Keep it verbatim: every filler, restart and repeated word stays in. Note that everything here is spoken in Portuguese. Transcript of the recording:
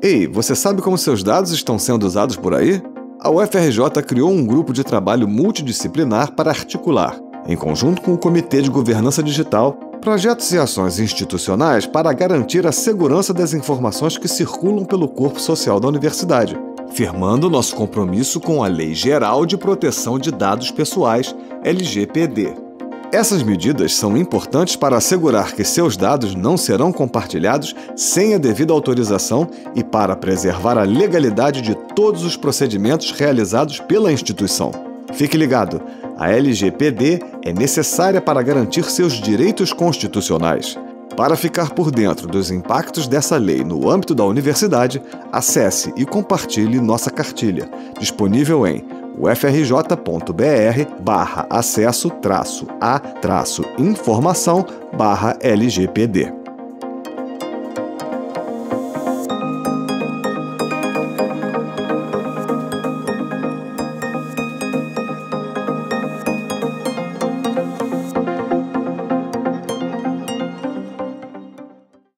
Ei, você sabe como seus dados estão sendo usados por aí? A U F R J criou um grupo de trabalho multidisciplinar para articular, em conjunto com o Comitê de Governança Digital, projetos e ações institucionais para garantir a segurança das informações que circulam pelo corpo social da universidade, firmando nosso compromisso com a Lei Geral de Proteção de Dados Pessoais, L G P D. Essas medidas são importantes para assegurar que seus dados não serão compartilhados sem a devida autorização e para preservar a legalidade de todos os procedimentos realizados pela instituição. Fique ligado, a L G P D é necessária para garantir seus direitos constitucionais. Para ficar por dentro dos impactos dessa lei no âmbito da universidade, acesse e compartilhe nossa cartilha, disponível em ufrj.br barra acesso traço a traço informação barra LGPD.